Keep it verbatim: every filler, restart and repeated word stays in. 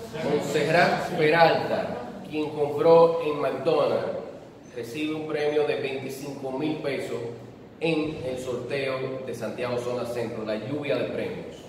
Montserrat Peralta, quien compró en McDonald's, recibe un premio de veinticinco mil pesos en el sorteo de Santiago Zona Centro, la lluvia de premios.